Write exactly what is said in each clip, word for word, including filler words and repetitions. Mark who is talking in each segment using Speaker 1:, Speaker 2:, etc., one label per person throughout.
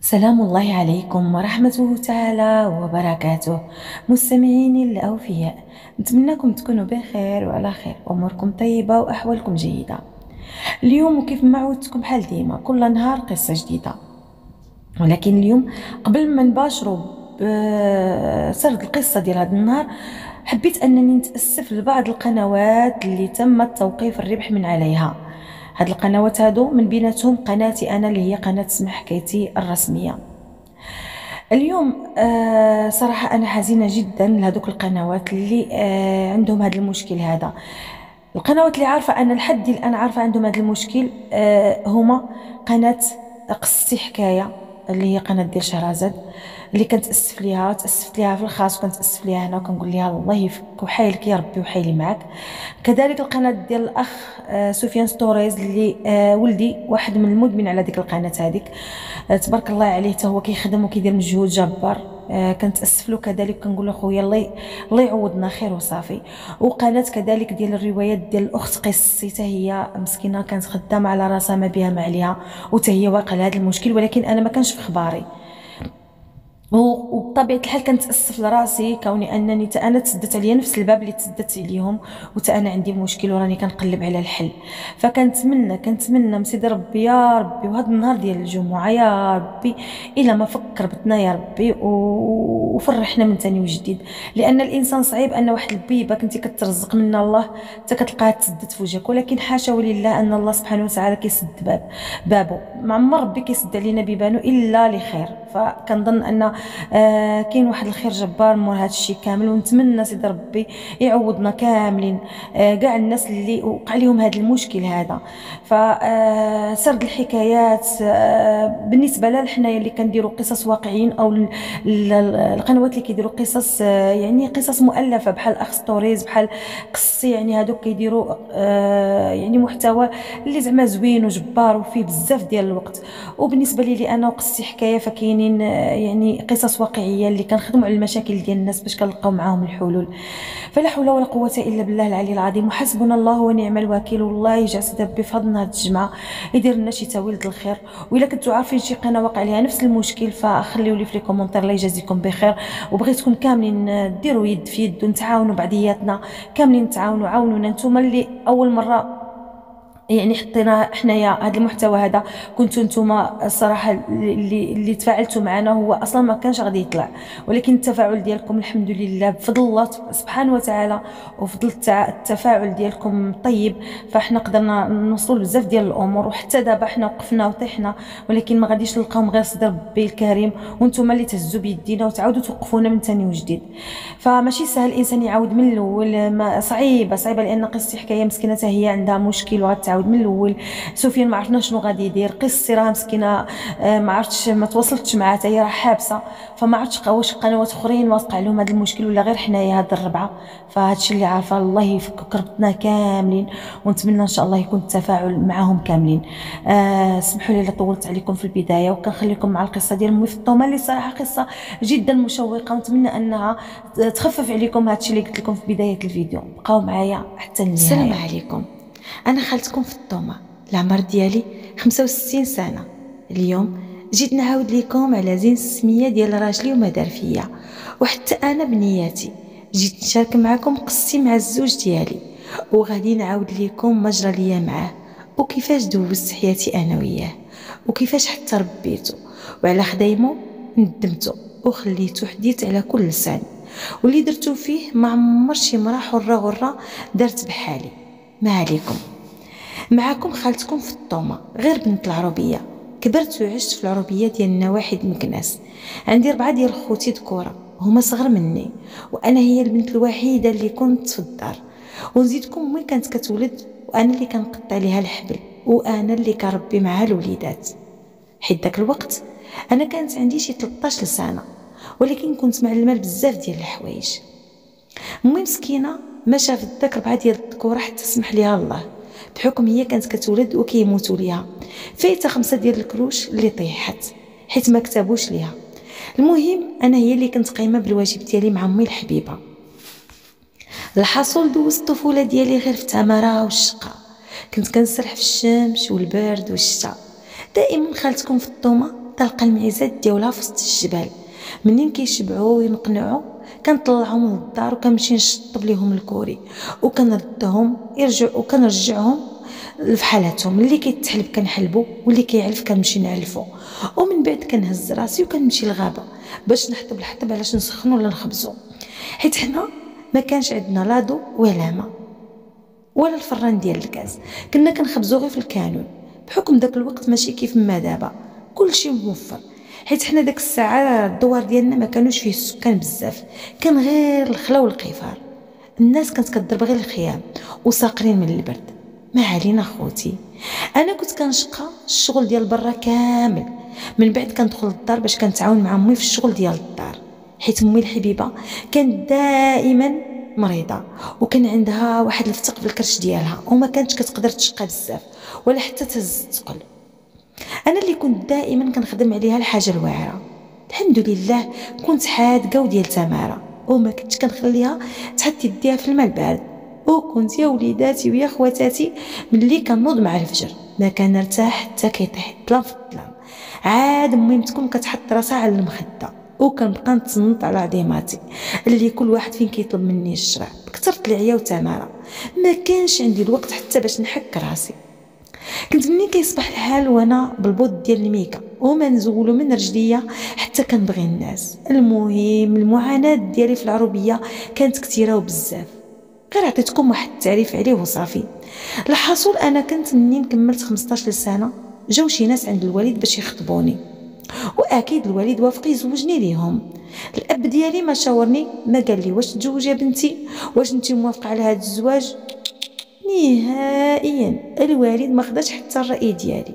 Speaker 1: سلام الله عليكم ورحمته تعالى وبركاته. مستمعيني الأوفياء، نتمنىكم تكونوا بخير وعلى خير، أموركم طيبة وأحوالكم جيدة. اليوم وكيف ما عودتكم بحال ديما كل نهار قصة جديدة، ولكن اليوم قبل ما نباشروا بسرد القصة ديال هذا النهار حبيت أنني نتأسف لبعض القنوات اللي تم توقيف الربح من عليها. هاد القنوات هادو من بيناتهم قناتي أنا اللي هي قناة سمح حكايتي الرسمية. اليوم آه صراحة أنا حزينة جدا لهذوك القنوات اللي آه عندهم هذا المشكل هذا. القنوات اللي عارفة أنا لحد الآن عارفة عندهم هذا المشكل آه هما قناة قصتي حكاية اللي هي قناة ديال شهرزاد، اللي كنتاسف ليها تاسفت ليها في الخاص وكنتاسف ليها هنا وكنقول لها الله يفك وحايلك يا ربي وحايلي معاك. كذلك القناه ديال الاخ آه سفيان ستوريز اللي آه ولدي واحد من المدمن على ديك القناه هذيك، آه تبارك الله عليه حتى هو كيخدم وكيدير مجهود جبار. آه كنتاسف له كذلك كنقول له خويا الله الله يعوضنا خير وصافي. وقناه كذلك ديال الروايات ديال الاخت قصتي حتى هي مسكينه كانت خدامه على راسها ما بها ما عليها وحتى هي واقع لهذا المشكل، ولكن انا ما كانش في خباري. وبطبيعه الحال كنتاسف لراسي كوني انني تا انا تسدت عليا نفس الباب اللي تسدت عليهم، وتا انا عندي مشكل وراني كنقلب على الحل. فكنتمنى كنتمنى من سيدي ربي يا ربي وهذا النهار ديال الجمعه يا ربي الا ما فكر بتنا يا ربي وفرحنا من ثاني وجديد، لان الانسان صعيب ان واحد البيبه كنتي كترزق من الله حتى كتلقاها تسدت في وجهك، ولكن حاشا ولله ان الله سبحانه وتعالى كيسد باب بابه، ما عمر ربي كيسد علينا بيبانو الا لخير. فكنظن ان آه كاين واحد الخير جبار مور هذا الشيء كامل، ونتمنى سيدي ربي يعوضنا كاملين آه كاع الناس اللي وقع لهم هذا المشكل هذا. فسرد الحكايات آه بالنسبه لنا حنايا اللي كنديروا قصص واقعيين او القنوات اللي كيديروا قصص آه يعني قصص مؤلفه بحال اخ ستوريز بحال قصي، يعني هذوك كيديروا آه يعني محتوى اللي زعما زوين وجبار وفيه بزاف ديال الوقت. وبالنسبه لي انا وقصتي حكايه فكاينين آه يعني قصص واقعيه اللي كنخدموا على المشاكل ديال الناس باش كنلقاو معاهم الحلول. فلا حول ولا قوه الا بالله العلي العظيم، وحسبنا الله ونعم الوكيل. والله يجعل سيدي ربي في هذا الجمعه يدير لنا شي تاويل الخير. والا كنتو عارفين شي قناه واقع عليها نفس المشكل فخليوا لي في لي كومونتير الله يجازيكم بخير. وبغيتكم كاملين ديروا يد في يد ونتعاونوا بعضياتنا كاملين، نتعاونوا عاونونا نتوما اللي اول مره يعني حطينا حنايا هذا المحتوى هذا، كنتو نتوما الصراحه اللي اللي تفاعلتوا معنا هو اصلا ما كانش غادي يطلع، ولكن التفاعل ديالكم الحمد لله بفضل الله سبحانه وتعالى وفضل التفاعل ديالكم طيب، فاحنا قدرنا نوصلوا بزاف ديال الامور. وحتى دابا حنا وقفنا وطيحنا، ولكن ما غاديش نلقاهم غير صدر ربي الكريم وانتم اللي تهزوا بيدينا وتعاودوا توقفونا من ثاني وجديد. فماشي سهل الانسان يعاود من الاول، ما صعيبه صعيبه لان قصتي حكايه مسكينه هي عندها مشكل وغتعاود من الاول. سفيان ما عرفنا شنو غادي يدير، قصتي راه مسكينه ما عرفتش ما تواصلتش معها حتى هي راه حابسه، فما عرفتش واش قنوات اخرين واقع لهم هذا المشكل ولا غير حنايا هاد الربعه. فهاد الشيء اللي عارفه الله يفك كربتنا كاملين، ونتمنى ان شاء الله يكون التفاعل معهم كاملين. آه سمحوا لي الا طولت عليكم في البدايه، وكنخليكم مع القصه ديال امي فطومه اللي صراحه قصه جدا مشوقه، ونتمنى انها تخفف عليكم هاد الشيء اللي قلت لكم في بدايه الفيديو. بقاو معايا حتى النهايه. السلام عليكم، انا خالتكم فطومه، العمر ديالي خمسة وستين سنه. اليوم جيت نعاود لكم على زين السميه ديال راجلي وما دار فيا، وحتى انا بنياتي جيت نشارك معكم قصتي مع الزوج ديالي، وغادي نعاود لكم ما جرى ليا معاه وكيفاش دوزت حياتي انا وياه، وكيفاش حتى ربيته وعلى خدايمو ندمته وخليته حديث على كل لسان، واللي درتو فيه ما عمر شي مرا حره غره دارت بحالي. ما عليكم، معكم خالتكم في الطومه، غير بنت العربيه. كبرت وعشت في العربيه ديال نواحي مكناس. عندي ربعه ديال خوتي ذكوره هما صغر مني، وانا هي البنت الوحيده اللي كنت في الدار. ونزيدكم امي كانت كتولد وانا اللي كنقطع عليها الحبل، وانا اللي كنربي معها الوليدات. حيت داك الوقت انا كانت عندي شي ثلاثطاش سنه، ولكن كنت معلمه بزاف ديال الحوايج. امي مسكينه ما شافت داك ربعه ديال الذكوره حتى سمح ليها الله، بحكم هي كانت كتولد وكيموتوا ليها، فايته خمسه ديال الكروش اللي طيحت حيت ما كتبوش ليها. المهم انا هي اللي كنت قايمه بالواجب ديالي مع امي الحبيبه. الحصول دوزت الطفوله ديالي غير في التماره والشقه، كنت كنسرح في الشمس والبرد والشتاء. دائما خالتكم في الطومه تلقى المعزات ديالها في وسط الجبال. منين كيشبعوا وينقنعوا كنطلعهم للدار وكنمشي نشطب ليهم الكوري وكنردهم يرجعوا وكنرجعهم لفحالاتهم. اللي كيتحلب كنحلبو واللي كيعلف كنمشي نعلفو. ومن بعد كنهز راسي وكنمشي للغابه باش نحطب الحطب علاش نسخنو ولا نخبزو، حيت حنا ما كانش عندنا لا ضو ولا ما ولا الفران ديال الكاس. كنا كنخبزو غير في الكانون بحكم داك الوقت ماشي كيف ما دابا كلشي موفر، حيت حنا داك الساعه الدوار ديالنا ما كانوش فيه السكان بزاف، كان غير الخلا والقفار. الناس كانت كضرب غير الخيام وساقرين من البرد. ما علينا خوتي، انا كنت كنشقى الشغل ديال برا كامل. من بعد كندخل للدار باش كنتعاون مع امي في الشغل ديال الدار، حيت امي الحبيبه كانت دائما مريضه وكان عندها واحد الفتق في الكرش ديالها وما كانتش كتقدر تشقى بزاف ولا حتى تهز الثقل. انا اللي كنت دائما كنخدم عليها الحاجه الواعره. الحمد لله كنت حادقه وديال تماره وما كنتش كنخليها تحط يديها في الماء البارد. وكنت يا وليداتي ويا خواتاتي ملي كنوض مع الفجر ما كنرتاح حتى كيطيح الظلام في الظلام. عاد امي تكون كتحط راسها على المخده وكنبقى نتصنت على عظيماتي اللي كل واحد فين كيطلب مني الشرع. كثرت العيا وتماره ما كانش عندي الوقت حتى باش نحك راسي. كنت منين كيصبح الحال وانا بالبوط ديال الميكا وما نزولو من رجليا حتى كنبغي الناس. المهم المعاناه ديالي في العروبيه كانت كثيره وبزاف، غير عطيتكم واحد التعريف عليه وصافي. الحاصل انا كنت منين كملت خمسطاش سنه جاو شي ناس عند الوالد باش يخطبوني، واكيد الوالد وافق يزوجني ليهم. الاب ديالي ما شاورني ما قال لي واش تزوج يا بنتي، واش انت موافقه على هذا الزواج. نهائيا الوالد ما خداش حتى الراي ديالي.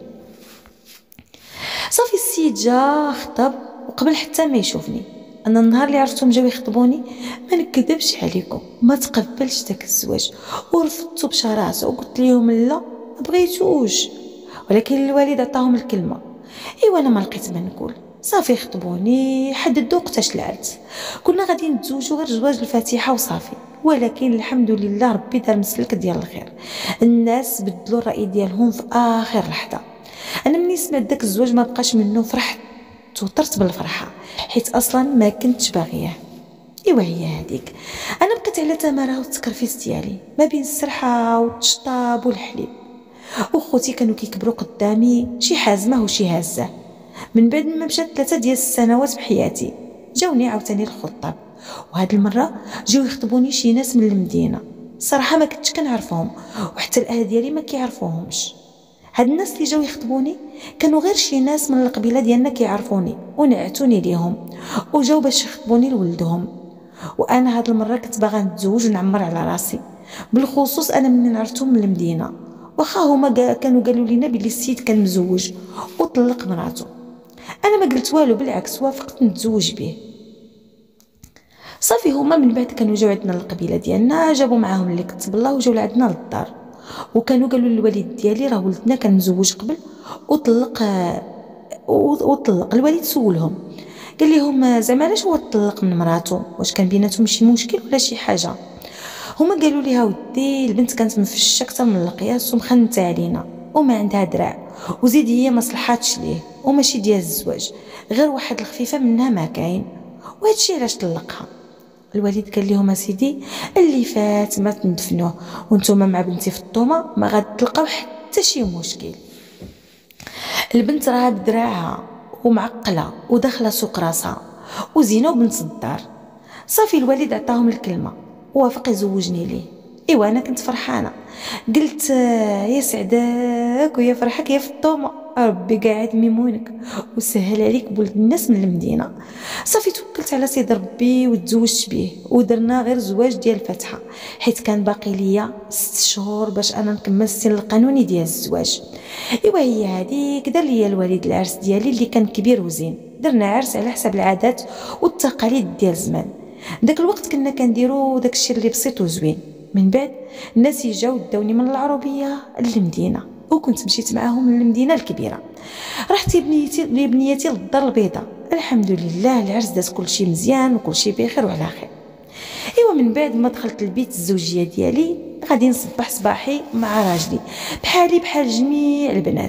Speaker 1: صافي السيد جا خطب وقبل حتى ما يشوفني. انا النهار اللي عرفتهم جاو يخطبوني ما نكذبش عليكم ما تقبلش داك الزواج ورفضته بشراسه وقلت لهم لا ما بغيتوش، ولكن الوالد عطاهم الكلمه. ايوا انا ما لقيت ما نقول. صافي خطبوني حددوا وقتاش العرس. كنا غادي نتزوجوا غير زواج الفاتحه وصافي، ولكن الحمد لله ربي دار مسلك ديال الخير. الناس بدلوا الراي ديالهم في اخر لحظه. انا ملي سمعت داك الزواج ما بقاش منه فرحت وطرت بالفرحه حيت اصلا ما كنتش باغياه. ايوا هي هذيك. انا بقيت على تماره والتكرفيس ديالي ما بين السرحه والتشطاب والحليب. وخوتي كانوا كيكبروا قدامي شي حازمه وشي هازه. من بعد ما مشات ثلاثه ديال السنوات بحياتي جاوني عاوتاني الخطاب، وهاد المره جاو يخطبوني شي ناس من المدينه. صراحه ما كنتش كنعرفهم وحتى الاهل ديالي ما كيعرفوهمش. هاد الناس اللي جاو يخطبوني كانوا غير شي ناس من القبيله ديالنا كيعرفوني ونعتوني ليهم وجاو باش يخطبوني لولدهم. وانا هاد المره كنت باغا نتزوج ونعمر على راسي، بالخصوص انا منين عرفتهم من المدينه. واخا هما كانوا قالوا لينا بلي السيد كان مزوج وطلق مراته، انا ما قلت والو بالعكس وافقت نتزوج به. صافي هما من بعد كانوا جاو عندنا القبيله ديالنا جابوا معاهم اللي كتب الله وجاو لعندنا للدار، وكانوا قالوا للوالد ديالي راه ولدنا كان مزوج قبل وطلق وطلق. الوالد سولهم قال لهم زعما علاش هو طلق من مراته، واش كان بيناتهم شي مشكل ولا شي حاجه. هما قالوا ليها ودي البنت كانت مفششه اكثر من القياس ومخنته علينا وما عندها دراع، وزيد هي ما صلحاتش ليه وماشي ديال الزواج غير واحد الخفيفه منها ما كاين، وهادشي علاش طلقها. الوالد قال لهم سيدي اللي فات ما تندفنوه وانتم مع بنتي في الطومه ما غتلقاو حتى شي مشكل. البنت راها بدراعها ومعقله وداخله سوق راسها وزينه وبنت الدار. صافي الوالد عطاهم الكلمه ووافق يزوجني ليه. ايوا انا كنت فرحانه قلت يا سعداك ويا فرحك يا فطومه، ربي قاعد ميمونك وسهل عليك بولد الناس من المدينه. صافي توكلت على سيد ربي وتزوجت به ودرنا غير زواج ديال الفاتحه حيت كان باقي ليا ست شهور باش انا نكمل السن القانوني ديال الزواج. ايوا هي هذيك دار ليا الوالد العرس ديالي اللي كان كبير وزين. درنا عرس على حسب العادات والتقاليد ديال زمان. داك الوقت كنا كنديروا داكشي اللي بسيط وزوين. من بعد الناس جاو داوني من العروبيه للمدينه وكنت مشيت معاهم للمدينه الكبيره. رحت بنيتي لبنيتي للدار البيضاء. الحمد لله العرس داز كلشي مزيان وكلشي بخير وعلى خير. ايوا من بعد ما دخلت البيت الزوجيه ديالي غادي نصبح صباحي مع راجلي بحالي بحال جميع البنات،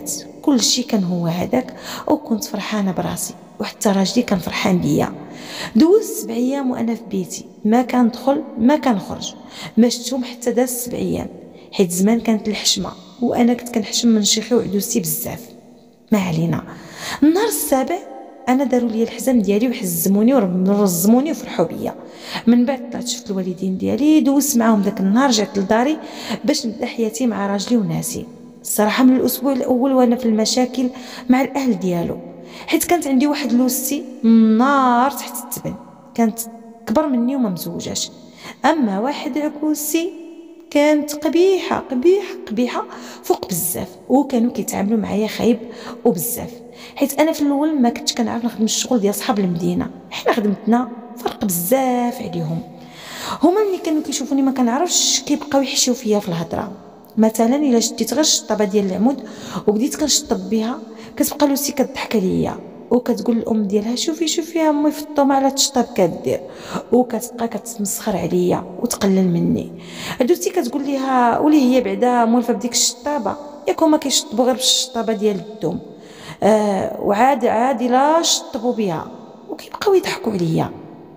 Speaker 1: كل شيء كان هو هذاك، وكنت فرحانه براسي، وحتى راجلي كان فرحان بيا. دوزت سبع ايام وانا في بيتي، ما كندخل ما كنخرج، ما شفتهم حتى داز سبع ايام، حيت زمان كانت الحشمه وانا كنت كنحشم من شيخي وعدوسي بزاف. ما علينا. النهار السابع انا داروا لي الحزام ديالي وحزموني ورزموني وفرحوا بيا. من بعد طلعت شفت الوالدين ديالي، دوزت معاهم داك النهار، رجعت لداري باش نبدا حياتي مع راجلي وناسي. الصراحه من الاسبوع الاول وانا في المشاكل مع الاهل ديالو، حيت كانت عندي واحد لوستي من نار تحت التبن، كانت كبر مني وما مزوجاش. اما واحد عكوسي كانت قبيحه قبيحه قبيحه فوق بزاف، وكانوا كيتعاملوا معايا خايب وبزاف، حيت انا في الاول ما كنتش كنعرف نخدم الشغل ديال صحاب المدينه، حنا خدمتنا فرق بزاف عليهم. هما ملي كانوا كيشوفوني ما كنعرفش كيبقاو يحشيو فيا في الهضره. مثلا الا شديت غير الشطابه ديال العمود وبديت كنشطب بها، كتبقى لوسي كضحك عليا وكتقول الام ديالها شوفي شوفي امي في الطومه على تشطاب كدير، وكتبقى كتمسخر عليا وتقلل مني. عدوتي كتقول ليها ولي هي بعدا مولفه بديك الشطابه، ياك هما كيشطبوا غير بالشطابه ديال الدوم، آه وعاد عادي لا شطبوا بها، وكيبقاو يضحكوا عليا.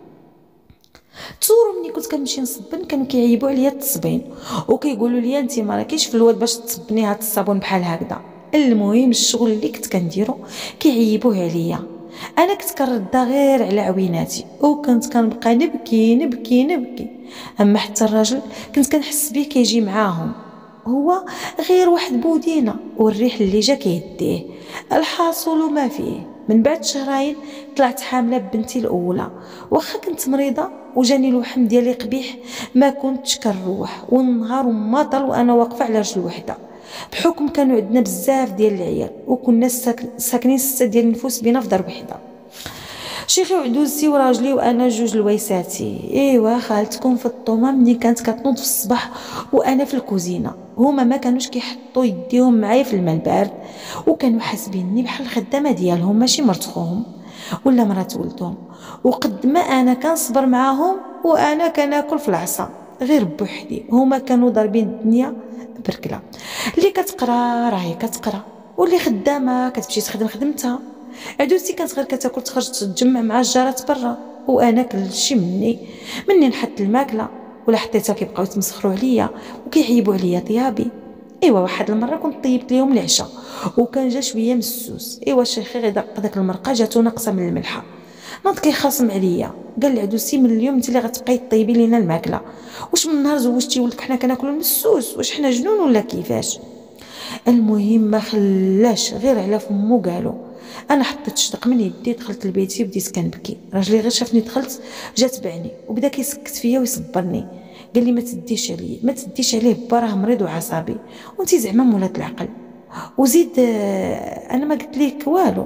Speaker 1: تصوروا ملي كنت كنمشي نصبن كانوا كيعيبوا عليا التصبين، وكيقولوا لي انت ما راكيش في الواد باش تصبني هاد الصابون بحال هكذا. المهم الشغل اللي كنت كنديرو كيعيبوه عليا، انا كنت كنردها غير على عويناتي، وكنت كنبقى نبكي نبكي نبكي. اما حتى الراجل كنت كنحس بيه كيجي معاهم، هو غير واحد بودينه والريح اللي جا كيديه. الحاصل ما فيه، من بعد شهرين طلعت حامله ببنتي الاولى، واخا كنت مريضه وجاني الوحم ديالي قبيح ما كنتش كنروح، والنهار ما طال وانا واقفه على رجل وحده، بحكم كانوا عندنا بزاف ديال العيال وكنا ساكنين سته ديال النفوس بينا في دار وحده، شيخي وعدوزتي وراجلي وانا جوج لويساتي. ايوا خالتكم في الطومه ملي كانت كتنوض في الصباح وانا في الكوزينه، هما ما كانوش كيحطوا يديهم معايا في الماء البارد، وكانوا حاسبيني بحال الخدامه ديالهم ماشي مرت خوهم ولا مرات ولدهم. وقد ما انا كنصبر معاهم وانا كناكل في العصا غير بوحدي، هما كانوا ضاربين الدنيا بركله. اللي كتقرا راهي كتقرا، واللي خدامه كتمشي تخدم خدمتها. عدوتي كانت غير كتاكل تخرج تتجمع مع الجارات برا، وانا كلشي مني مني نحط الماكله ولا حطيتها كيبقاو يتمسخروا عليا وكيعيبوا عليا طيابي. ايوا واحد المره كنت طيبت ليهم العشاء وكان جا شويه مسوس، ايوا شيخي غير دق داك المرقه جاتو ناقصه من الملحه، ناض كيخاصم عليا قال لعدوسي من اليوم انت اللي غتبقاي طيبي لينا الماكله، واش من نهار زوجتي ولدك حنا كناكلوا المسوس؟ واش حنا جنون ولا كيفاش؟ المهم ما خلاش غير على فمو قالوا. انا حطيت شدق من يدي دخلت لبيتي وبديت كنبكي. راجلي غير شافني دخلت جا تبعني وبدا كيسكت فيا ويصبرني، قال لي ما تديش عليه ما تديش عليه با راه مريض وعصبي وانت زعما مولات العقل. وزيد انا ما قلت ليك والو.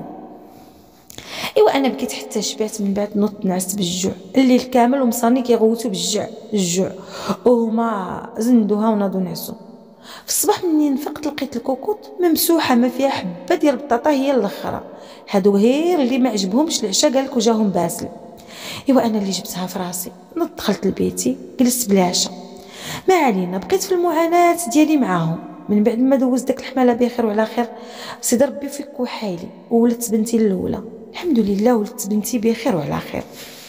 Speaker 1: ايوا انا بكيت حتى شبعت، من بعد نوضت نعست بالجوع الليل كامل ومصاني كيغوتوا بالجوع الجوع، وهما زندوها وناضوا نعسوا. في الصباح منين فقت لقيت الكوكوط ممسوحه ما فيها حبه ديال البطاطا هي الاخرى، هادو غير اللي ما عجبهمش العشاء قالك وجاهم باسل. ايوا انا اللي جبتها في راسي، نضت دخلت لبيتي جلست بلا عشاء. ما علينا، بقيت في المعاناه ديالي معاهم. من بعد ما دوز داك الحماله بخير وعلى خير، سيدي ربي فيك وحالي وولدت بنتي الاولى، الحمد لله ولدت بنتي بخير وعلى خير.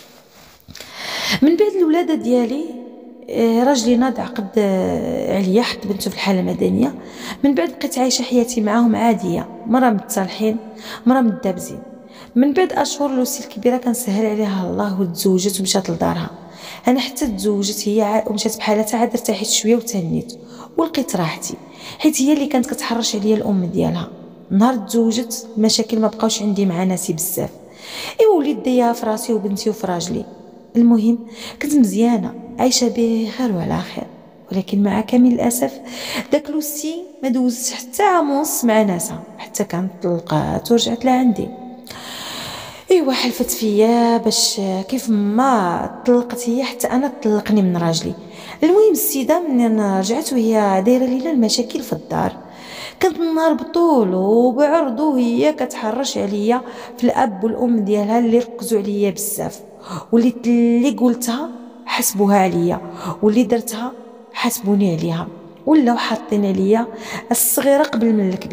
Speaker 1: من بعد الولاده ديالي راجلي ناض عقد عليا، حط بنته في الحاله المدنيه. من بعد بقيت عايشه حياتي معاهم عاديه، مره متصالحين مره متدابزين. من بعد اشهر لوسي الكبيره كنسهل عليها الله وتزوجت ومشات لدارها. انا حتى تزوجت هي ومشات بحالتها، عاد ارتحيت شويه وتهنيت ولقيت راحتي، حيت هي اللي كانت كتحرش عليا الام ديالها. نهار تزوجت المشاكل ما بقاوش عندي مع ناسي بزاف، ايوا وليت دايره في راسي وبنتي وفي راجلي. المهم كنت مزيانه عايشه بخير وعلى خير، ولكن مع كامل الاسف داك لوسي ما دوزت حتى عام ونص مع ناسها حتى كانت طلقات ورجعت لعندي. ايوا حلفت فيا باش كيف ما طلقت هي حتى انا طلقني من راجلي. المهم السيده من رجعت وهي دايره لينا المشاكل في الدار، كانت النهار بطول وبعرض وهي كتحرش عليا في الاب والام ديالها اللي ركزوا عليا بزاف، واللي اللي قلتها حسبوها عليا واللي درتها حسبوني عليها، ولاو حاطين عليا الصغيره قبل من الكبيره.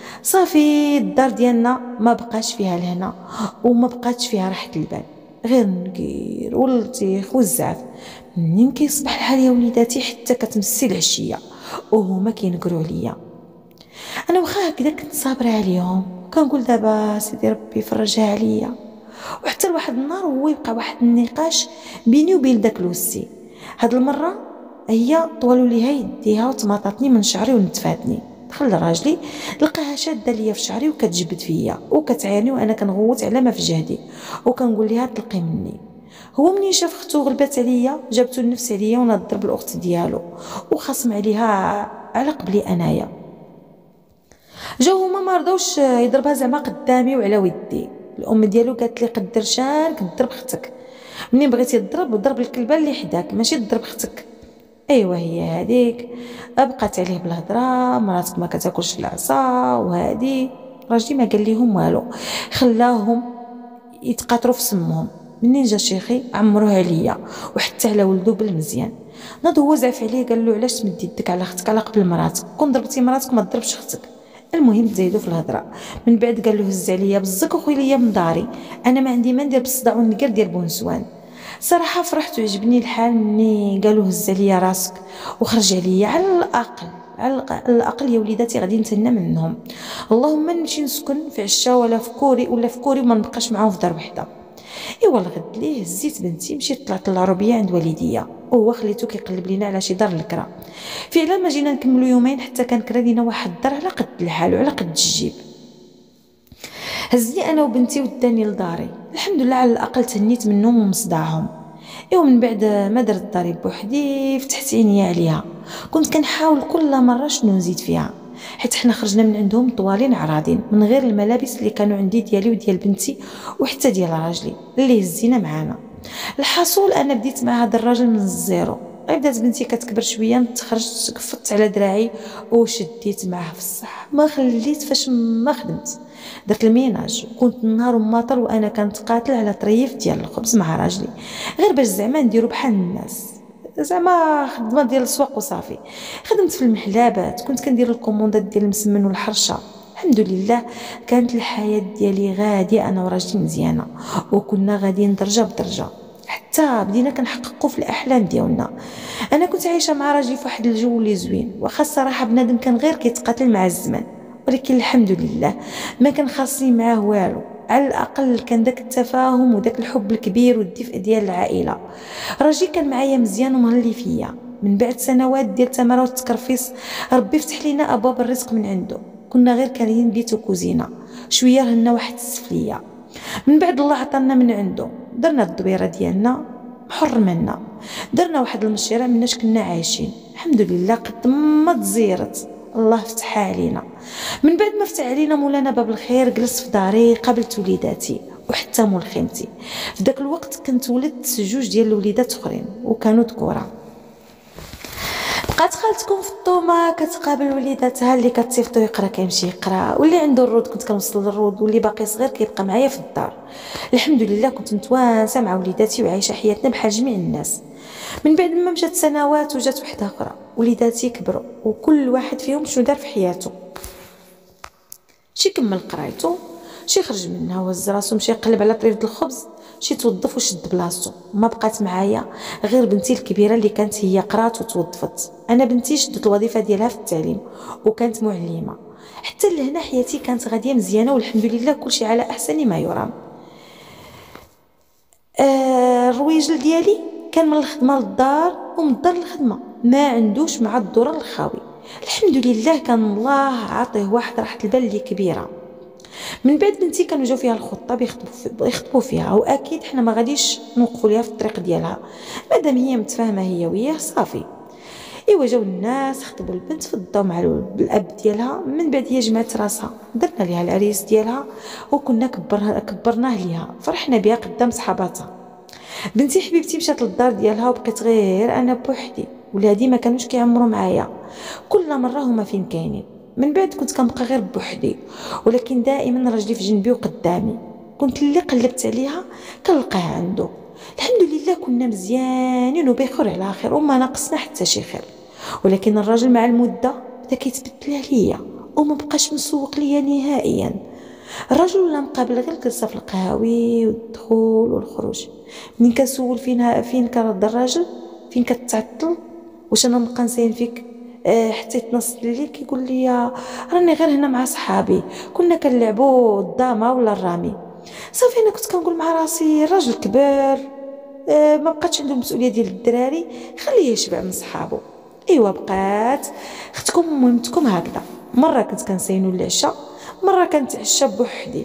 Speaker 1: صافي الدار ديالنا ما بقاش فيها الهنا وما بقاتش فيها راحه البال، غير النكير واللطيخ والزعف. منين كيصبح الحال يا وليداتي حتى كتمسي العشيه وهما كينكروا عليا. انا واخا هكذا كنت صابره عليهم، كنقول دابا سيدي ربي يفرجها عليا. وحتى لواحد النهار هو يبقى واحد النقاش بيني وبين داك لوسي. هاد المره هي طوالوا ليها يديها وتماطاتني من شعري ونتفاتني. دخل لراجلي لقاها شاده ليا في شعري وكتجبد فيا وكتعاني، وانا كنغوت على ما في جهدي وكنقول ليها طلقي مني. هو منين شاف اختو غلبات عليا جابتو النفس عليا ونضر بالاخت ديالو وخصم عليها على قبلي انايا. جاو هما ما رضاوش يضربها زعما قدامي وعلى ودي. الام ديالو قالت لي قدر شان كضرب اختك، منين بغيتي تضرب ضرب الكلبه اللي حداك ماشي تضرب اختك. ايوا هي هذيك بقات عليه بالهضره، مراتك ما كتاكلش العصا وهادي. راجلي ما قال لهم والو، خلاهم يتقاطروا في سمهم. منين جا شيخي عمروه عليا وحتى على ولدو بالمزيان. ناض هو زعف عليه قال له علاش تمدي يدك على اختك على قبل مراتك، كون ضربتي مراتك ما تضربش اختك. المهم تزايدوا في الهضره. من بعد قال له هز عليا بزك وخوي ليا من داري، انا ما عندي ما ندير بالصداع والنقر ديال بونسوان. صراحه فرحت وعجبني الحال مني قالوا هز عليا راسك وخرج عليا. على الاقل على الاقل يا وليداتي غادي نتهنى منهم. اللهم نمشي نسكن في عشا ولا في كوري ولا في كوري وما نبقاش معاهم في دار وحده. ايوا الغد ليه هزيت بنتي مشيت طلعت للعربيه عند والديا وهو خليته كيقلب لينا على شي دار الكرا. فعلا ما جينا نكملوا يومين حتى كان كرا لينا واحد الدار على قد الحال وعلى قد الجيب. هزني انا وبنتي وداني لداري. الحمد لله على الاقل تهنيت منهم ومصدعهم. ايوا من بعد ما درت داري بوحدي فتحت عيني عليها. كنت كنحاول كل مره شنو نزيد فيها، حيت حنا خرجنا من عندهم طوالين عراضين من غير الملابس اللي كانوا عندي ديالي وديال بنتي وحتى ديال راجلي اللي هزينا معانا. الحصول انا بديت مع هذا الراجل من الزيرو. بدات بنتي كتكبر شويه تخرجت كفت على دراعي وشديت معاه في الصح، ما خليت فاش ما خدمت. درت الميناج وكنت نهار وماطر وانا كنت قاتل على طريف ديال الخبز مع راجلي غير باش زعما نديرو بحال الناس، زعما خدمه ديال السوق وصافي. خدمت في المحلابات، كنت كندير الكوموندات ديال المسمن والحرشه. الحمد لله كانت الحياه ديالي غاديه انا وراجلي مزيانه وكنا غاديين درجه بدرجه حتى بدينا كنحققوا في الاحلام ديالنا. انا كنت عايشه مع راجلي في واحد الجو اللي زوين، واخا الصراحه بنادم كان غير كيتقاتل مع الزمان، ولكن الحمد لله ما كان خاصني معاه والو. على الاقل كان داك التفاهم وداك الحب الكبير والدفء ديال العائله. راجلي كان معايا مزيان ومهلي فيا. من بعد سنوات ديال التماره والتكرفيس ربي فتح لينا ابواب الرزق من عنده. كنا غير كاريين بيت وكوزينه، شويه رهنا واحد السفليه. من بعد الله عطانا من عنده، درنا الدبيره ديالنا محرمنا، درنا واحد المشيره مناش كنا عايشين. الحمد لله قد ما تزيرت الله فتح علينا. من بعد ما فتح علينا مولانا باب الخير جلست في داري قابلت وليداتي وحتى مول خيمتي. في داك الوقت كنت ولدت جوج ديال الوليدات اخرين وكانوا ذكورا. بقات خالتكم في الطومه كتقابل وليداتها اللي كتصيفطو يقرا كيمشي يقرا، واللي عنده الرود كنت كنوصل للرود، واللي باقي صغير كيبقى معايا في الدار. الحمد لله كنت متوانسه مع وليداتي وعايشه حياتنا بحال جميع الناس. من بعد ما مشات سنوات وجات وحده اخرى، وليداتي كبروا وكل واحد فيهم شنو دار في حياته. شي كمل قرايته، شي خرج منها وهز راسو مشى يقلب على طريف الخبز، شي توظف وشد بلاصتو. ما بقات معايا غير بنتي الكبيره اللي كانت هي قرات وتوظفت. انا بنتي شدت الوظيفه ديالها في التعليم وكانت معلمه. حتى لهنا حياتي كانت غاديه مزيانه والحمد لله كلشي على احسن ما يرام. آه الرويجل ديالي كان من الخدمه للدار ومن الدار للخدمه، ما عندوش مع الدوره الخاوي. الحمد لله كان الله عاطيه واحد راحه البال اللي كبيره. من بعد بنتي كانوا جاو فيها الخطه بيخطبوا يخطبوا فيها، واكيد حنا ما غاديش نوقفوا ليها في الطريق ديالها مادام هي متفاهمه هي وياه صافي. ايوا جاو الناس خطبوا البنت فضاو مع الاب ديالها. من بعد هي جمعت راسها درنا ليها العريس ديالها وكنا كبرها كبرناه ليها، فرحنا بها قدام صحاباتها. بنتي حبيبتي مشات للدار ديالها وبقيت غير انا بوحدي، ولادي ما كانوش كيعمروا معايا، كل مره هما فين كاينين. من بعد كنت كنبقى غير بوحدي، ولكن دائما راجلي في جنبي وقدامي. كنت اللي قلبت عليها كنلقاها عنده. الحمد لله كنا مزيانين وبخير على اخر وما ناقصنا حتى شي خير. ولكن الراجل مع المده بدا كيتبدل عليا وما بقاش مسوق ليا نهائيا. الرجل ولا مقابل غير الجلسه في القهاوي والدخول والخروج. منين كنسول فين فين كرد الراجل، فين كتعطل، واش انا نبقى نسين فيك أه حتى يتنص الليل، كيقول لي راني غير هنا مع صحابي كنا كنلعبوا الدامه ولا الرامي. صافي انا كنت كنقول مع راسي الراجل كبر، أه ما بقاتش عنده المسؤوليه ديال الدراري، خليه يشبع من صحابه. ايوا بقات اختكم ومهمتكم هكذا. مره كنت كنسينو العشاء، مره كنتعشى بوحدي.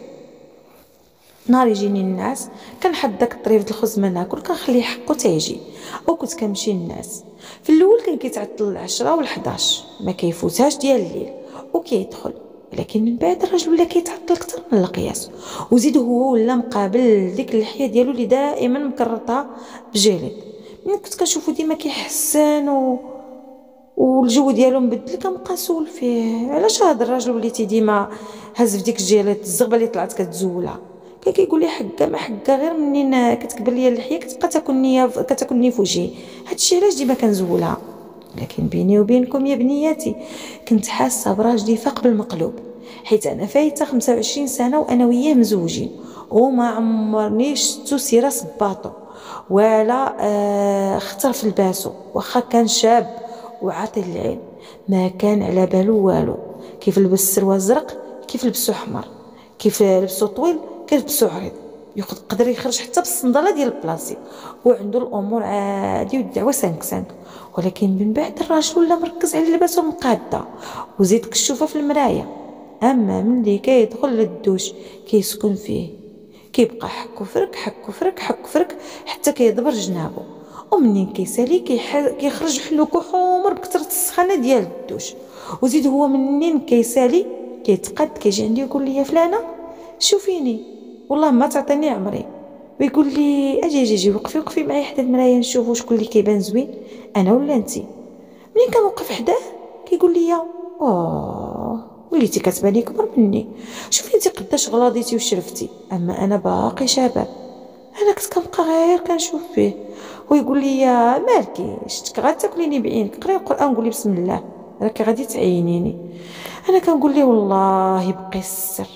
Speaker 1: نهار يجيني الناس كنحط داك الطريف د الخبز ما ناكل، كنخليه حقه تيجي، او كنت كنمشي للناس. في الاول كان كيتعطل العشرة والحداش، ما كيفوتهاش ديال الليل وكيدخل. لكن من بعد الراجل ولا كيتعطل اكثر من القياس، وزيد هو ولا مقابل ديك اللحيه ديالو اللي دائما مكرطها بجلد. ملي كنت كنشوفو ديما كيحسن و والجو ديالو مبدل، كنبقى نسول فيه علاش هذا الراجل وليتي ديما هز في ديك الجيلات الزغبه اللي طلعت كتزولها. كان كيقول لي حقه ما حقه، غير منين كتكبر ليا اللحيه كتبقى تاكلني كتاكلني في وجهي، هادشي علاش ديما كنزولها. لكن بيني وبينكم يا بنياتي كنت حاسه براجلي فاق بالمقلوب، حيت انا فايته خمسة وعشرين سنه وانا وياه مزوجين، وما عمرنيش شفتو سيره صباطو ولا آه خطر في الباسو. واخا كان شاب وعاطي العين، ما كان على بالو والو. كيف لبس سروال زرق كيف لبسو حمر، كيف لبسو طويل كيف لبسو عريض، يقدر يخرج حتى بالصنداله ديال البلاصي، وعنده الامور عادي والدعوه سانك سانك. ولكن من بعد الراجل ولا مركز على لباسو المقاده، وزيد كشوفه في المرايه. اما ملي كيدخل للدوش كيسكن فيه، كيبقى حك وفرك حك وفرك حك وفرك حتى كيدبر جنابو. ومنين كيسالي كيخرج حلوكو حمر بكثرة السخانه ديال الدوش. وزيد هو منين كيسالي كيتقاد كيجي عندي يقول لي يا فلانه شوفيني والله ما تعطيني عمري، ويقول لي اجي اجي اجي وقفي وقفي معايا حدا المرايه نشوفوا شكون اللي كيبان زوين، انا ولا انتي. منين كنوقف حداه كيقول لي اوه وليتي كتباني كبر مني، شوفي انتي قداش غلاضيتي وشرفتي، اما انا باقي شباب. انا كنت كنبقى غير كنشوف فيه ويقول لي يا مالكي شتك غادي تاكليني بعينك، قري القران قولي بسم الله راكي غادي تعينيني. انا كنقول لي والله يبقي السر.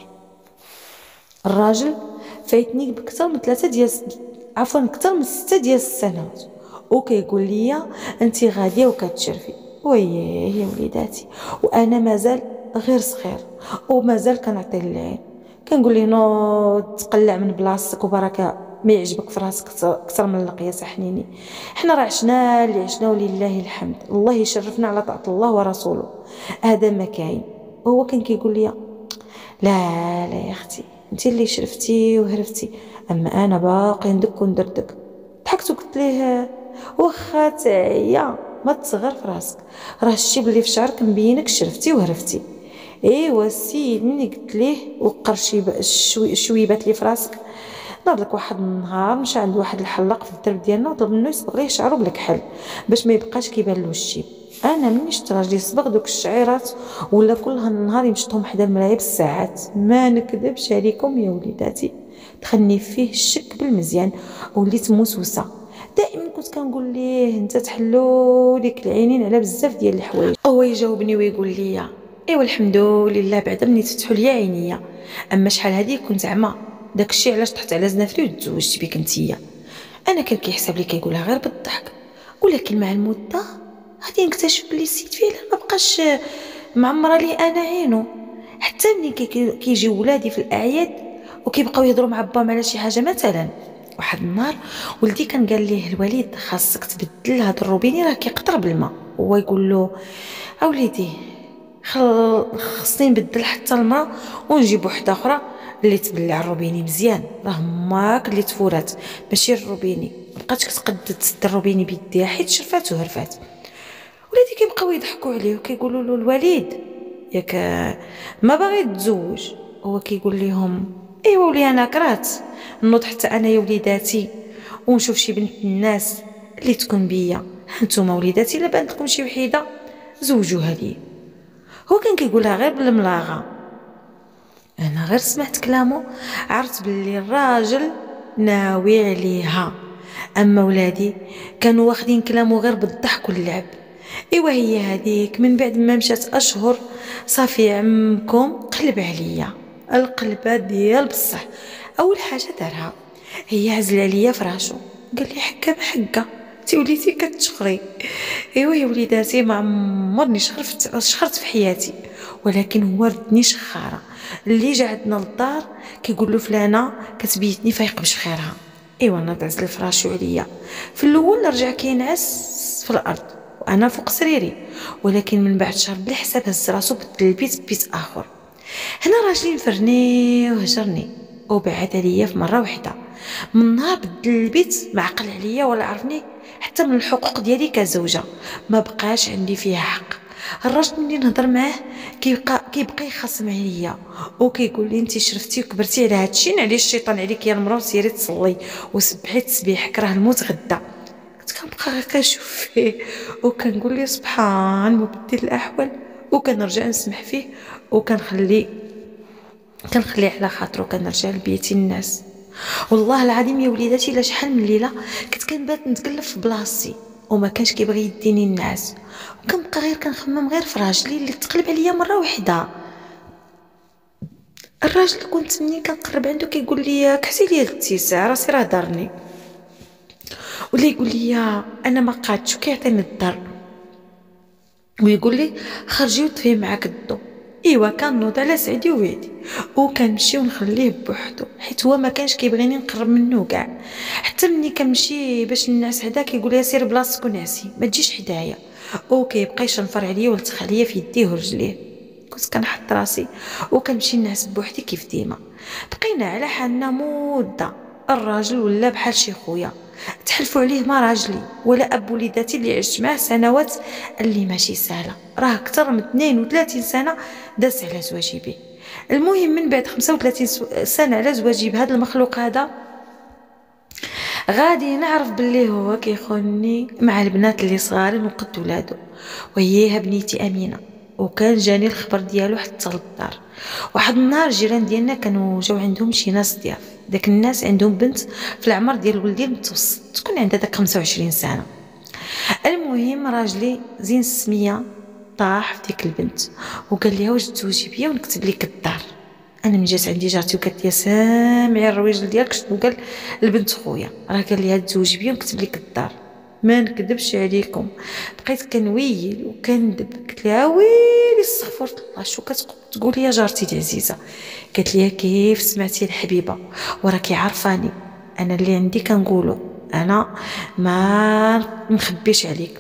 Speaker 1: الراجل فايتني بكثر من ثلاثه ديال عفوا اكثر من ستة ديال السنوات، وكيقول لي انت غاديه وكتشرفي. وياه يا وليداتي، وانا مازال غير صغير ومازال كنعطي العين. كنقول لي نوض تقلع من بلاصتك وبركه ما يعجبك في راسك اكثر من القياس حنيني. حنا راه عشنا اللي عشنا ولله الحمد، الله يشرفنا على طاعه الله ورسوله، هذا ما كاين. هو كان كيقول لي لا لا يا اختي انت اللي شرفتي وهرفتي، اما انا باقي ندك وندردك. ضحكت وقلت ليه واخا تعيا ما تصغر في راسك، راه الشيب اللي في شعرك مبينك شرفتي وهرفتي. ايوا السيد مني قلت ليه وقر شي شويبات اللي في راسك. ناض لك واحد النهار مشى عند واحد الحلاق في الدرب ديالنا وطلب منه يصبغ ليه شعره بالكحل باش ما يبقاش كيبان له الشيب. انا مني شفت راجلي صبغ دوك الشعيرات ولا كل هالنهار يمشطهم حدا المرايه بالساعات، ما نكذبش عليكم يا وليداتي دخلني فيه الشك بالمزيان وليت موسوسه. دائما كنت كنقول ليه انت تحلو ليك العينين على بزاف ديال الحوايج، هو يجاوبني ويقول لي ايوا الحمد لله بعدا ملي تفتحوا لي عينيا، اما شحال هذه كنت عمى داك الشيء علاش طحت على زنافري وتزوجت بك نتيا. انا كان كيحسب لي كيقولها غير بالضحك، ولكن مع المده غادي نكتشف بلي السيد فعلا ما بقاش معمره لي انا عينو. حتى ملي كيجيو ولادي في الاعياد وكيبقاو يهضروا مع باهم على شي حاجه، مثلا واحد النهار ولدي كان قال ليه الوالد خاصك تبدل هذا الروبيني راه كيقطر بالماء، هو يقول له اوليدي خصني نبدل حتى الماء ونجيب وحده اخرى اللي تبلع الروبيني مزيان، راه ماك اللي تفورات ماشي الروبيني. مبقاتش كتقد تسد الروبيني بيديها حيت شرفات وهرفات. ولادي كيبقاو يضحكوا عليه وكيقولوا له الوالد ياك ما باغي تزوج، هو كيقول لهم ايوا ولي انا كرهت نوض حتى انا يا وليداتي ونشوف شي بنت الناس اللي تكون بيا، هانتوما وليداتي الا بانت لكم شي وحيده زوجوها لي. هو كان كيقولها غير بالملاغه، انا غير سمعت كلامه عرفت باللي الراجل ناوي عليها. اما ولادي كانوا واخدين كلامه غير بالضحك واللعب، ايوا هي هذيك. من بعد ما مشات اشهر صافي عمكم قلب عليا القلبه ديال بصح. اول حاجه دارها هي عزل عليا فراشو، قال لي حكا بحكا انت وليتي كتشخري. ايوا يا وليداتي ما عمرني شخرت شخرت في حياتي، ولكن هو ردني شخاره. اللي جا عندنا للدار كيقول له فلانه كتبيتني فايق بشخيرها. ايوا انا تعزل فراشو عليا. في الاول رجع كينعس في الارض وانا فوق سريري، ولكن من بعد شهر بلا حساب هز راسو بدل البيت ببيت اخر. هنا راجلي نفرني وهجرني وبعد عليا في مره واحده. من نهار بدل البيت ما عقل عليا ولا عرفني حتى من الحقوق ديالي كزوجه، ما بقاش عندي فيها حق. الراجل ملي نهضر معاه كيبقى كيبقى يخاصم عليا وكيقول لي انت شرفتي وكبرتي على هادشي، نعلي الشيطان عليك يا المراه وسيري تصلي وسبحي تسبيحك راه الموت غدا. كنت كنبقى غير كنشوف فيه وكنقول لي سبحان مبدل الاحوال، وكنرجع نسمح فيه وكنخلي كنخليه على خاطرو، كنرجع لبيتي الناس. والله العظيم يا وليداتي لا شحال من ليله كنت كنبات نتكلف في بلاصتي وما كانش كيبغي يديني الناس، وكنبقى غير كنخمم غير في راجلي اللي تقلب عليا مره واحده. الراجل كنت مني كنقرب عنده كيقول لي كحتي لي الاتساع راسي راه دارني، ولا يقول لي انا ما قادش وكيعطيني الدار ويقول لي خرجي وطفي معاك الضو. ايوا كنوض على سعدي ووعدي وكنمشي ونخليه بوحدو، حيت هو ما كانش كيبغيني نقرب منه كاع. حتى ملي كنمشي باش نعس هدا كيقول لي سير بلاصتك ونعسي ما تجيش حدايا، وكيبقى يشنفر عليا ويلتخ عليا في يديه ورجليه. كنت كنحط راسي وكنمشي نعس بوحدي كيف ديما. بقينا على حالنا مده. الراجل ولا بحال شي خويا، تحلفوا عليه ما راجلي ولا اب وليداتي اللي عشت معاه سنوات اللي ماشي سهله، راه اكثر من اثنين وثلاثين سنه داز على زواجي به. المهم من بعد خمسة وثلاثين سنه على زواجي بهذا المخلوق هذا غادي نعرف باللي هو كيخوني مع البنات اللي صغارين وقد ولادو، وهيها بنيتي امينه. وكان جاني الخبر ديالو حتى للدار. واحد النهار الجيران ديالنا كانوا جاو عندهم شي ناس ضياف، داك الناس عندهم بنت في العمر ديال ولدي المتوسط تكون عندها داك خمسة وعشرين سنه. المهم راجلي زين السميه طاح في ديك البنت وقال ليها واش تزوجي بيا ونكتب لك الدار. انا من جات عندي جارتي وقالت لي سامعي الرويجل ديالك شنو قال البنت خويا، راه قال لي تزوجي بيا ونكتب لك الدار. ما نكذبش عليكم بقيت كنويل وكندب، قلت لها ويلي استغفر الله شو كتقولي يا جارتي العزيزه. قالت لي كيف سمعتي الحبيبه وراكي عارفاني انا اللي عندي كنقولو، انا ما نخبيش عليك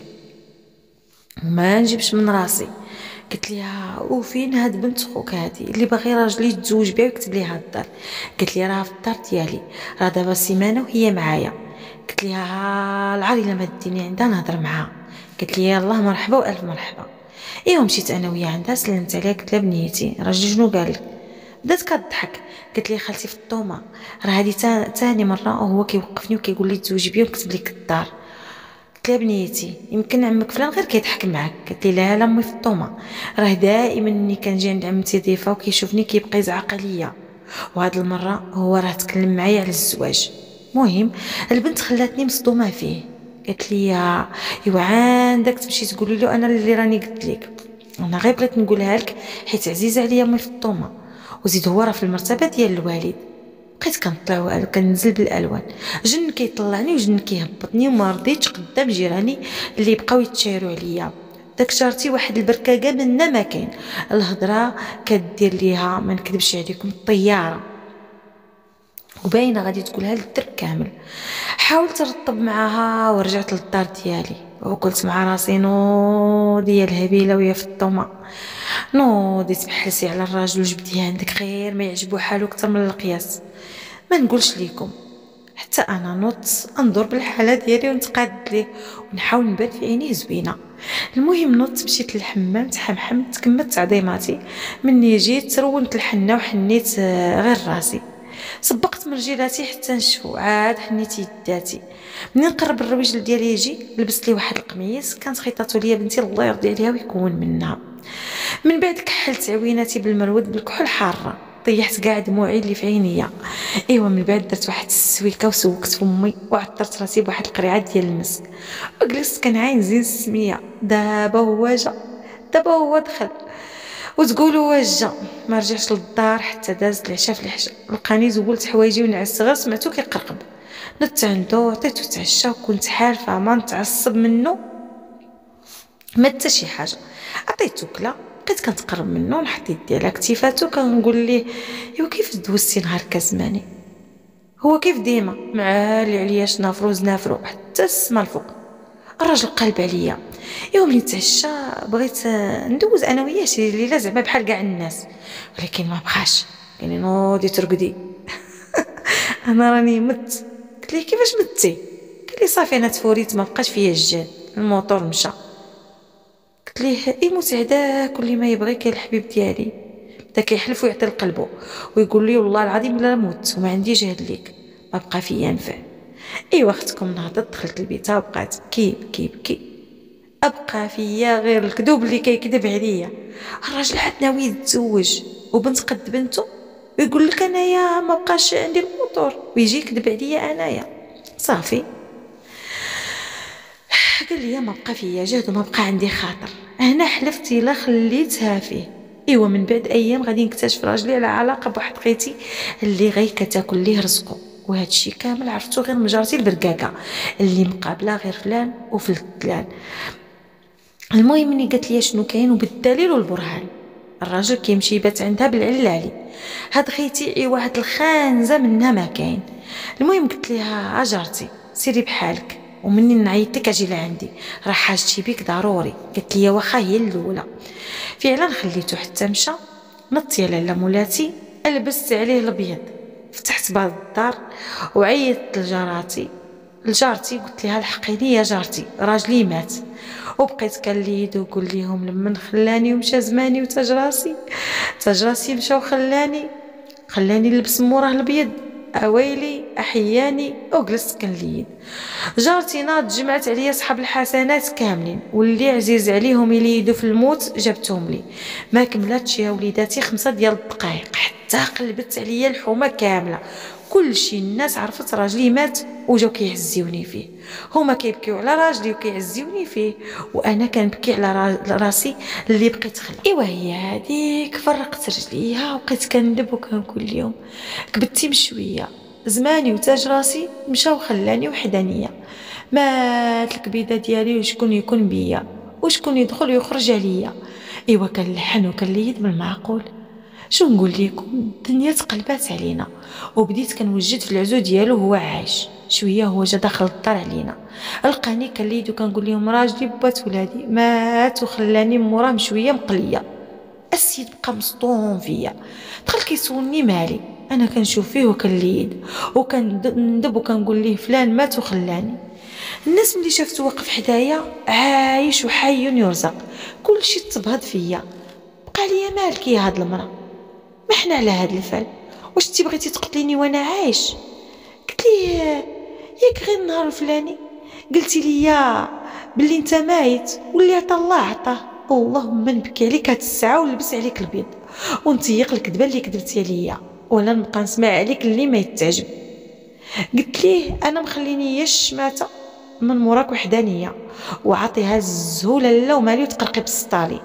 Speaker 1: ما نجيبش من راسي. قلت لها وفين هاد بنت خوك هادي اللي باغي راجلي يتزوج بها ويكتب ليها الدار؟ قلت لي راه في الدار ديالي، راه دابا سيمانه وهي معايا. قلت لها العار الا ما ديني عندها نهضر معها. قلت لي يلاه مرحبا والف مرحبا. ايوا مشيت انا ويا عندها سلمت عليها قلت لها بنيتي راجلي شنو قال لك؟ بدات كضحك. قلت لي خالتي في الطومه راه هذه ثاني مره وهو كيوقفني وكيقول لي تزوجي بيا ونكتب لك الدار. قلت لها بنيتي يمكن عمك فلان غير كيضحك معاك. قالت لي لا لا امي في الطومه راه دائما ملي كنجي عند عمتي ضيفه وكيشوفني كيبقى يزعق عليا، وهاد المره هو راه تكلم معايا على الزواج. مهم البنت خلاتني مصدومه فيه. قالت لي ايوا عندك تمشي تقولي له انا اللي راني قلت لك، انا غير بغيت نقولها لك حيت عزيزه عليا امي في الطومه، وزيد هو راه في المرتبه ديال الوالد. بقيت كنطلع وكننزل بالالوان، جن كيطلعني وجن كيهبطني وما رضيتش قدام جيراني اللي بقاو يتشايروا عليا. داك جارتي واحد البركه كاع منا ما كاين، الهضره كدير ليها ما نكذبش عليكم الطياره وباينه غادي تقولها للدرب كامل. حاولت نرطب معاها ورجعت للدار ديالي وقلت مع راسي نوضي الهبيله ويا في الطومه نوضي تبحسي على الراجل وجبديه عندك خير ما يعجبو حالو اكثر من القياس. ما نقولش ليكم حتى انا نوضت انظر بالحاله ديالي ونتقاد ليه ونحاول نبان في عينيه زوينه. المهم نوضت مشيت للحمام تحمحمت كملت تعظيماتي. مني جيت رونت الحنه وحنيت غير راسي سبقت من رجيلاتي حتى نشفو عاد حنيت يداتي. منين قرب الرويجل ديالي يجي لبست لي واحد القميص كانت خيطاتو ليا بنتي الله يرضي عليها ويكون منها. من بعد كحلت عويناتي بالمرود بالكحول حاره طيحت كاع دموعي اللي في عينيا. ايوا من بعد درت واحد السويكه وسوكت فمي وعطرت راسي بواحد القريعه ديال المسك وجلست كنعاين زين السميه. دابا هو جا، دابا هو دخل، وتقولوا واش جا. ما رجعش للدار حتى دازت العشاء في الحشا. لقاني زولت حوايجي ونعس، غير سمعتو كيقرقب. نت عندو عطيتو تعشى وكنت حالفه ما نتعصب منه ما حتى شي حاجه. عطيتو كلا، بقيت كنتقرب منه ونحط يدي على كتيفاتو كنقول ليه ايوا كيف دوزتي نهار كزماني. هو كيف ديما معالي عليا شنافروز نافرو حتى السما الفوق. الراجل قلب عليا. ايوا ملي تعشى بغيت ندوز انا وياه شي ليله زعما بحال كاع الناس، ولكن ما بقاش. قال لي نوضي ترقدي. انا راني مت. قلت ليه كيفاش متي؟ قال لي صافي انا تفوريت ما بقاش فيا الجهد، الموتور مشى. قلت ليه يموت عداك كل ما يبغيك يا الحبيب ديالي. بدا كيحلف ويعطي لقلبه ويقول لي والله العظيم الا مت وما عندي جهد ليك، ما بقى فيا نفع. ايوا اختكم نهضت دخلت لبيتها وبقات بكي بكي بكي. ابقى فيا غير الكذوب اللي كيكذب عليا. الراجل عاد ناوي يتزوج وبنت قد بنته ويقول لك انايا ما بقاش عندي الموتور ويجي يكذب عليا انايا. صافي قال لي ما بقى فيا جهد وما بقى عندي خاطر. هنا حلفت الا خليتها فيه. ايوا من بعد ايام غادي نكتشف راجلي على علاقه بواحد خيتي اللي غير كتاكل ليه رزقه، وهذا الشيء كامل عرفتو غير من جارتي البركاكه اللي مقابله غير فلان وفلان. المهم مني قالت لي شنو كاين وبالدليل والبرهان. الراجل كيمشي يبات عندها بالعلالي. هاد خيتي اي واحد الخانزه منها ما كاين. المهم قلت لها اجارتي سيري بحالك ومني نعيط لك اجي لعندي راه حاجتي بيك ضروري. قالت لي واخا هي الاولى. فعلا خليته حتى مشى. نط يا لاله مولاتي لبست عليه الابيض، فتحت باب الدار وعيطت لجاراتي لجارتي قلت لها الحقيني يا جارتي راجلي مات. وبقيت كنليد وقول ليهم لمن خلاني ومشى زماني وتاج راسي تاج راسي مشى وخلاني خلاني نلبس موراه الابيض اويلي احياني. وجلست كنليد. جارتي ناض جمعت عليا صحاب الحسنات كاملين واللي عزيز عليهم يليدوا في الموت جبتهم لي. ما كملاتش يا وليداتي خمسة ديال الدقائق حتى قلبت عليا الحومه كامله. كل شي الناس عرفت راجلي مات وجاو كيعزيوني فيه. هما كيبكيو على راجلي وكيعزيوني فيه وانا كنبكي على راسي اللي بقيت خلع. ايوا هي هذيك فرقت رجليها وبقيت كندب وكنقول لهم كبتي بشويه زماني وتاج راسي مشى وخلاني وحدانيه. مات الكبيده ديالي وشكون يكون بيا وشكون يدخل ويخرج عليا. ايوا كنلحن وكنليد بالمعقول. شو نقول لكم الدنيا تقلبات علينا وبديت كنوجد في العزو ديالو هو عايش. شويه هو جا داخل الدار علينا لقاني كنليد وكنقول لهم راجلي بات ولادي مات وخلاني موراه شويه مقليه. السيد بقى مصطوم فيا دخل كيسولني مالي. انا كنشوف فيه وكنليد وكندب وكنقول ليه فلان مات وخلاني. الناس ملي شافتو واقف حدايا عايش وحي يرزق كلشي تبهض فيا. بقى ليا مالك يا هاد المراه ما حنا على هاد الفال واش انت بغيتي تقتليني وانا عايش؟ قلت ليه ياك غير النهار الفلاني قلتي لي بلي انت مايت واللي عطا الله عطاه. اللهم نبكي عليك هاد الساعه ونلبس عليك البيض ونطيق الكذبه اللي كذبتي عليا ولا نبقى نسمع عليك اللي ما يتعجب. قلت ليه انا مخليني يا الشماته من موراك وحدانيه وعطيها الزهوله لا ومالي وتقرقي بالسطالي.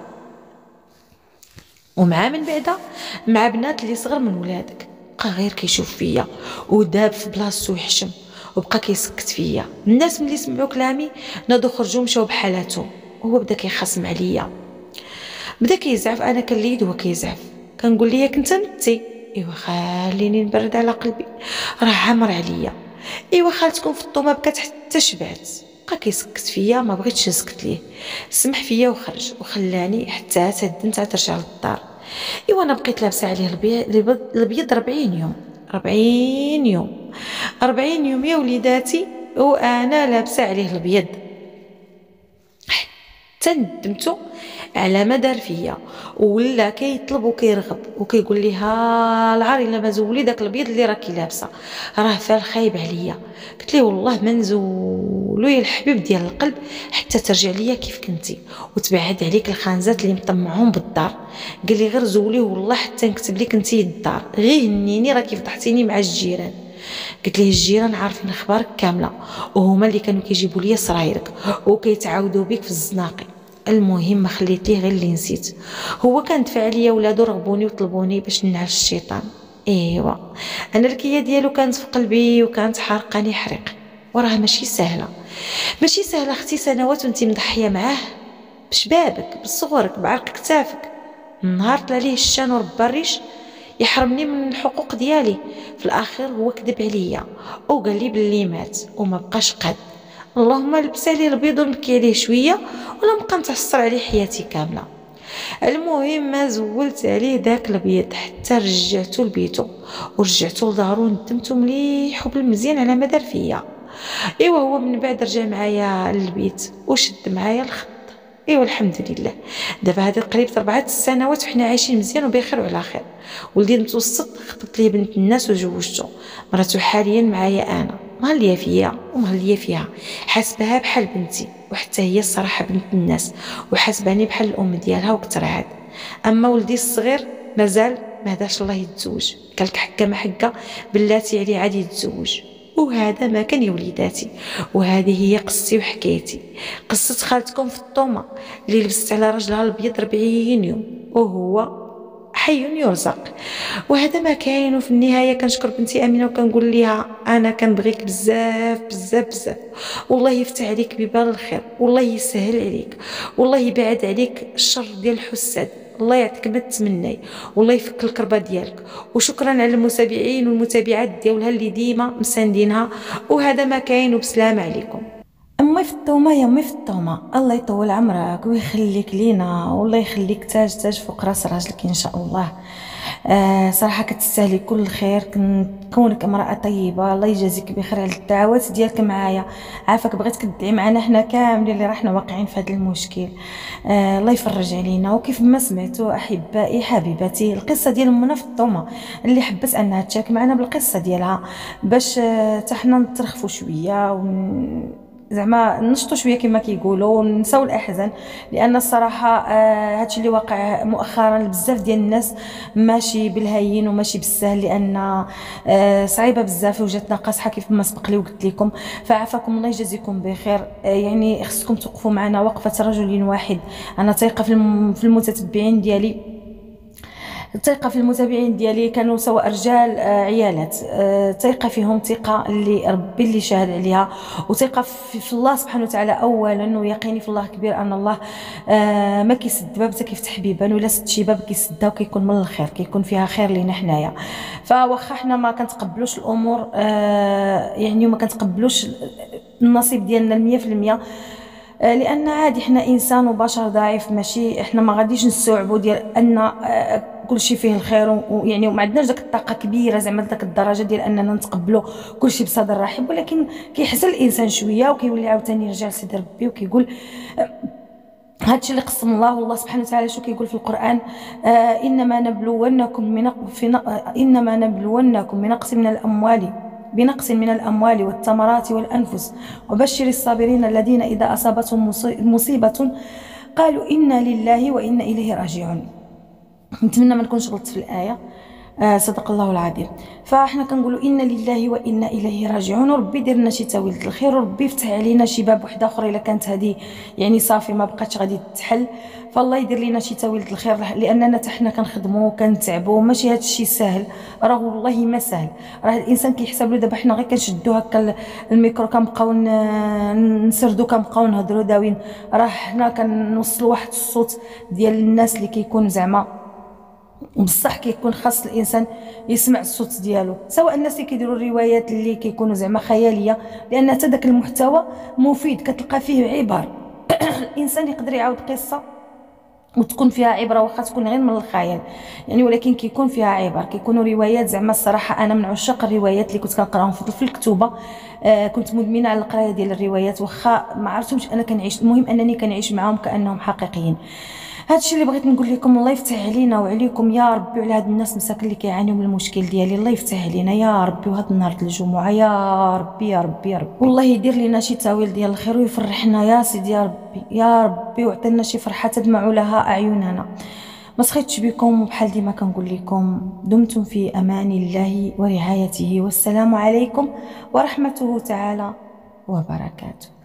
Speaker 1: ومع من بعدا مع بنات اللي صغر من ولادك بقى غير كيشوف فيا وداب في بلاصتو يحشم وبقى كيسكت فيا. الناس ملي سمعوا كلامي ناضوا خرجوا مشاو بحالاتهم وهو بدا كيخصم عليا بدا كيزعف. انا كنليد وهو كيزعف كنقول ليه كنت متي. ايوا خليني نبرد على قلبي راه عامر عليا. ايوا خالتكم في الطومه بكات حتى شبعت. بقى كيسكت فيا ما بغيتش نسكت ليه سمح فيا وخرج وخلاني حتى تهدنت ترجع للدار. ايوا انا بقيت لابسه عليه الابيض ربعين يوم ربعين يوم ربعين يوم يا وليداتي وانا لابسه عليه الابيض حتى ندمتو على ما دار فيا، ولا كيطلب وكيرغب وكيقول لي ها العار الا ما زولي داك الابيض اللي راكي لابسه راه فال خايب عليا. قلت ليه والله ما نزولو يا الحبيب ديال القلب حتى ترجع ليا كيف كنتي وتبعد عليك الخانزات اللي مطمعهم بالدار. قال لي غير زوليه والله حتى نكتب لك انتي الدار، غير هنيني راكي فضحتيني مع الجيران. قلت ليه الجيران عارفين اخبارك كامله وهما اللي كانوا كيجيبوا لي سرايرك وكيتعاودوا بك في الزناقي. المهم ما خليت ليه غير اللي نسيت. هو كان دفع عليا ولادو رغبوني وطلبوني باش نعرف الشيطان. ايوا انا الكيه ديالو كانت في قلبي وكانت حارقاني حريق، وراه ماشي سهله ماشي سهله اختي، سنوات وانتي مضحيه معاه بشبابك بصغرك بعرق كتافك. النهار طلع ليه الشان وربى الريش يحرمني من الحقوق ديالي. في الاخير هو كذب عليا وقال لي بلي مات وما بقاش قاد. اللهم لبس عليه البيض ونبكي عليه شويه ولا نبقى نتعصر عليه حياتي كامله. المهم ما زولت عليه داك البيض حتى رجعته لبيتو ورجعته لدارو، ندمتو مليح وبالمزيان على ما دار فيا. ايوا هو من بعد رجع معايا للبيت وشد معايا الخط. ايوا الحمد لله دابا هذه قريب أربعة سنوات وحنا عايشين مزيان وبخير وعلى خير. ولدي المتوسط خطبت ليه بنت الناس وزوجته، مراتو حاليا معايا انا، مهليه فيا ومهليه فيها، حاسبها بحال بنتي وحتى هي الصراحه بنت الناس وحاسباني بحال الام ديالها وكثر عاد. اما ولدي الصغير مازال ما هداش الله يتزوج، قال لك حكا ما حكا بلاتي عليه عاد يتزوج. وهذا ما كان يا وليداتي، وهذه هي قصتي وحكايتي، قصة خالتكم في الطومة اللي لبست على رجلها الابيض أربعين يوم وهو حي يرزق. وهذا ما كاين. وفي النهايه كنشكر بنتي امينه وكنقول لها انا كنبغيك بزاف بزاف بزاف، والله يفتح عليك ببال الخير، والله يسهل عليك، والله يبعد عليك الشر ديال الحساد، الله يعطيك ما تمناي، والله يفك الكربه ديالك. وشكرا على المتابعين والمتابعات ديالها اللي ديما مساندينها. وهذا ما كاين وبسلام عليكم. امي في الطومه يا امي في الطومه، الله يطول عمرك ويخليك لينا والله يخليك تاج تاج فوق راس راجلك ان شاء الله. آه صراحه كتستاهلي كل الخير، كونك امراه طيبه، الله يجازيك بخير على الدعوات ديالك معايا. عافاك بغيت كدعي معنا حنا كاملين اللي راحنا واقعين في هذا المشكل. آه الله يفرج علينا. وكيف ما سمعتوا احبائي حبيباتي القصه ديال منى في الطومه اللي حبت انها تشارك معنا بالقصه ديالها باش آه حتى حنا نترخفوا شويه ون... زعما نشطوا شويه كما كيقولوا ونساو الاحزان، لان الصراحه آه هادشي اللي واقع مؤخرا بزاف ديال الناس ماشي بالهين وماشي بالسهل، لان آه صعيبه بزاف وجاتنا قاصحه كيف ما سبق لي وقلت لكم. فعافاكم الله يجازيكم بخير. آه يعني خصكم توقفوا معنا وقفه رجل واحد. انا ثقه في, الم... في المتتبعين ديالي، ثقة في المتابعين ديالي كانوا سواء رجال آه عيالات، آه ثقة فيهم ثقة اللي ربي اللي شاهد عليها، وثقة في, في الله سبحانه وتعالى اولا، ويقيني في الله كبير ان الله آه ما كيسد باب حتى كيفتح بيبان، ولا سد شي باب كيسدها وكيكون من الخير، كيكون فيها خير لينا حنايا. فواخا حنا ما كنتقبلوش الامور آه يعني وما كنتقبلوش النصيب ديالنا المية في المية، لان عادي حنا انسان وبشر ضعيف، ماشي احنا ما غاديش نستوعبوا ديال ان كل شيء فيه الخير، ويعني وما عندناش داك الطاقه كبيره زعما داك الدرجه ديال اننا نتقبلوا كل شيء بصدر رحب. ولكن كيحزن الانسان شويه وكيولي عاوتاني يرجع لسيدي ربي وكيقول هادشي اللي قسم الله. والله سبحانه وتعالى شو كيقول في القران؟ آه انما نبلونكم من في انما نبلونكم بنقص من الاموال بنقص من الأموال والثمرات والأنفس وبشر الصابرين الذين إذا أصابتهم مصيبة قالوا إنا لله وإنا إليه راجعون. نتمنى ما نكونش غلطت في الآية. آه صدق الله العظيم. فاحنا كنقولوا إنا لله وإنا إليه راجعون، وربي يدير لنا شي تاويل الخير، وربي يفتح علينا شي باب وحده اخرى الا كانت هذه يعني صافي ما بقاتش غادي تتحل، فالله يدير لنا شي تاويل الخير، لاننا حتى حنا كنخدموا وكنتعبوا ماشي هذا الشيء سهل، راه والله ما سهل. راه الانسان كيحسب له دابا حنا غير كنشدوا هكا الميكرو كنبقاو نسردوا كنبقاو نهضروا داوين، راه حنا كنوصلوا واحد الصوت ديال الناس اللي كيكون زعما بصح كيكون خاص الانسان يسمع الصوت ديالو، سواء الناس اللي كيديروا الروايات اللي كيكونوا زعما خياليه، لان حتى داك المحتوى مفيد كتلقى فيه عبر الانسان يقدر يعاود قصه وتكون فيها عبره واخا تكون غير من الخيال يعني، ولكن كيكون فيها عبر، كيكونوا روايات زعما الصراحه انا من عشاق الروايات اللي كنت كنقراهم في الكتوبه. آه كنت مدمنه على القرايه ديال الروايات واخا ما عرفتهمش انا كنعيش، المهم انني كنعيش معاهم كانهم حقيقيين. هادشي اللي بغيت نقول لكم. الله يفتح علينا وعليكم يا ربي، وعلى هاد الناس مساكن اللي كيعانيو من المشكل ديالي. الله يفتح علينا يا ربي، وهاد النهار ديال الجمعه يا ربي يا ربي يا ربي، والله يدير لينا شي تاويل ديال الخير ويفرحنا يا سيدي يا ربي يا ربي، وعطينا شي فرحه تدمع لها اعيننا. ما سخيتش بكم، وبحال ديما كنقول لكم دمتم في امان الله ورعايته، والسلام عليكم ورحمته تعالى وبركاته.